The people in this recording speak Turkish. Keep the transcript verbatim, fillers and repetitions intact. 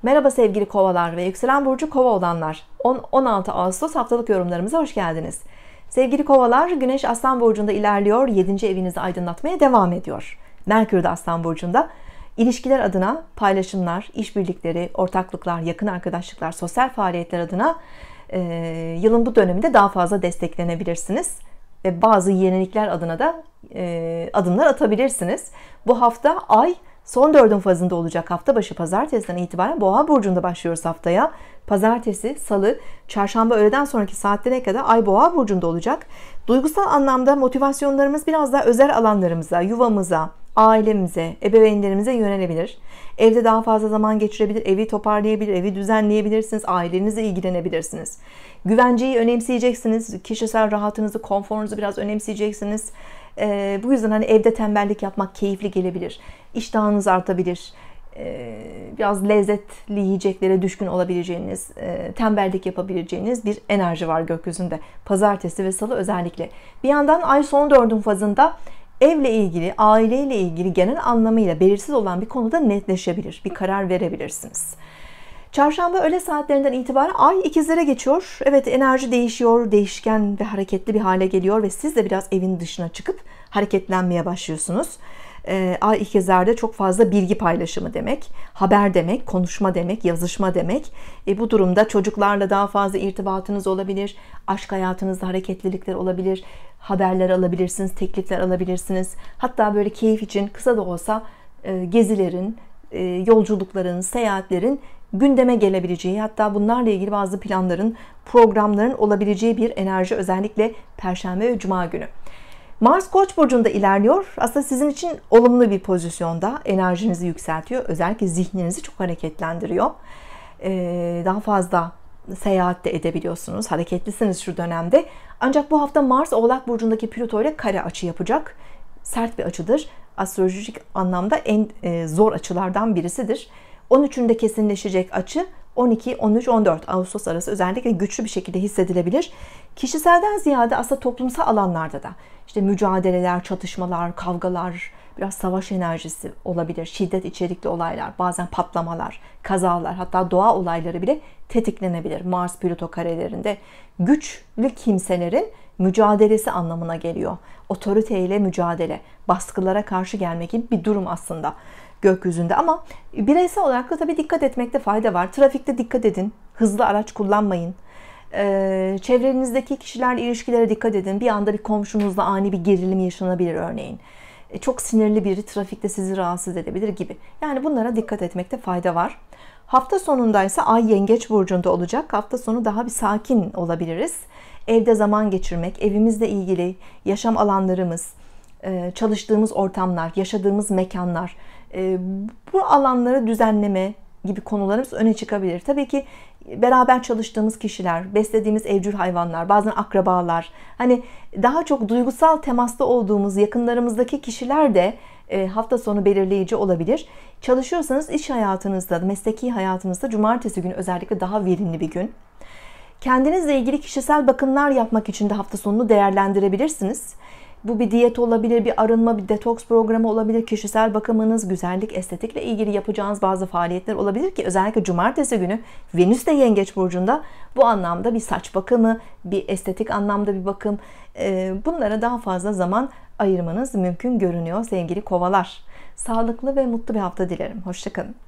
Merhaba sevgili kovalar ve yükselen burcu kova olanlar. on on altı Ağustos haftalık yorumlarımıza hoş geldiniz. Sevgili kovalar, Güneş Aslan burcunda ilerliyor, yedinci evinizi aydınlatmaya devam ediyor. Merkür de Aslan burcunda. İlişkiler adına paylaşımlar, işbirlikleri, ortaklıklar, yakın arkadaşlıklar, sosyal faaliyetler adına e, yılın bu döneminde daha fazla desteklenebilirsiniz. Ve bazı yenilikler adına da e, adımlar atabilirsiniz. Bu hafta ay son dördün fazında olacak. Hafta başı pazartesiden itibaren Boğa burcunda başlıyoruz haftaya. Pazartesi, salı, çarşamba öğleden sonraki saatlere kadar ay Boğa burcunda olacak. Duygusal anlamda motivasyonlarımız biraz daha özel alanlarımıza, yuvamıza, ailemize, ebeveynlerimize yönelebilir. Evde daha fazla zaman geçirebilir, evi toparlayabilir, evi düzenleyebilirsiniz, ailenizle ilgilenebilirsiniz. Güvenceyi önemseyeceksiniz, kişisel rahatınızı, konforunuzu biraz önemseyeceksiniz. Ee, bu yüzden hani evde tembellik yapmak keyifli gelebilir. İştahınız artabilir. Ee, biraz lezzetli yiyeceklere düşkün olabileceğiniz, e, tembellik yapabileceğiniz bir enerji var gökyüzünde. Pazartesi ve salı özellikle. Bir yandan ay son dördün fazında evle ilgili, aileyle ilgili genel anlamıyla belirsiz olan bir konuda netleşebilir. Bir karar verebilirsiniz. Çarşamba öğle saatlerinden itibaren ay ikizlere geçiyor. Evet, enerji değişiyor, değişken ve hareketli bir hale geliyor ve siz de biraz evin dışına çıkıp hareketlenmeye başlıyorsunuz. Ee, ay ikizlerde çok fazla bilgi paylaşımı demek, haber demek, konuşma demek, yazışma demek. E, bu durumda çocuklarla daha fazla irtibatınız olabilir, aşk hayatınızda hareketlilikler olabilir, haberler alabilirsiniz, teklifler alabilirsiniz. Hatta böyle keyif için kısa da olsa e, gezilerin, e, yolculukların, seyahatlerin gündeme gelebileceği, hatta bunlarla ilgili bazı planların, programların olabileceği bir enerji, özellikle Perşembe ve Cuma günü. Mars Koç burcunda ilerliyor. Aslında sizin için olumlu bir pozisyonda, enerjinizi yükseltiyor. Özellikle zihninizi çok hareketlendiriyor. Ee, daha fazla seyahat de edebiliyorsunuz. Hareketlisiniz şu dönemde. Ancak bu hafta Mars Oğlak burcundaki Plüto ile kare açı yapacak. Sert bir açıdır. Astrolojik anlamda en e, zor açılardan birisidir. on üçünde kesinleşecek açı on iki, on üç, on dört Ağustos arası özellikle güçlü bir şekilde hissedilebilir. Kişiselden ziyade aslında toplumsal alanlarda da işte mücadeleler, çatışmalar, kavgalar, biraz savaş enerjisi olabilir. Şiddet içerikli olaylar, bazen patlamalar, kazalar, hatta doğa olayları bile tetiklenebilir. Mars Plüto karelerinde güçlü kimselerin mücadelesi anlamına geliyor. Otoriteyle mücadele, baskılara karşı gelmek gibi bir durum aslında gökyüzünde. Ama bireysel olarak da tabii dikkat etmekte fayda var. Trafikte dikkat edin. Hızlı araç kullanmayın. Ee, çevrenizdeki kişilerle ilişkilere dikkat edin. Bir anda bir komşunuzla ani bir gerilim yaşanabilir örneğin. Ee, çok sinirli biri trafikte sizi rahatsız edebilir gibi. Yani bunlara dikkat etmekte fayda var. Hafta sonundaysa ay Yengeç burcunda olacak. Hafta sonu daha bir sakin olabiliriz. Evde zaman geçirmek, evimizle ilgili yaşam alanlarımız, çalıştığımız ortamlar, yaşadığımız mekanlar, bu alanları düzenleme gibi konularımız öne çıkabilir. Tabii ki beraber çalıştığımız kişiler, beslediğimiz evcil hayvanlar, bazen akrabalar, hani daha çok duygusal temasta olduğumuz yakınlarımızdaki kişiler de hafta sonu belirleyici olabilir. Çalışıyorsanız iş hayatınızda, mesleki hayatınızda cumartesi günü özellikle daha verimli bir gün. Kendinizle ilgili kişisel bakımlar yapmak için de hafta sonunu değerlendirebilirsiniz. Bu bir diyet olabilir, bir arınma, bir detoks programı olabilir. Kişisel bakımınız, güzellik, estetikle ilgili yapacağınız bazı faaliyetler olabilir ki özellikle cumartesi günü Venüs de Yengeç burcunda, bu anlamda bir saç bakımı, bir estetik anlamda bir bakım, bunlara daha fazla zaman ayırmanız mümkün görünüyor sevgili kovalar. Sağlıklı ve mutlu bir hafta dilerim. Hoşça kalın.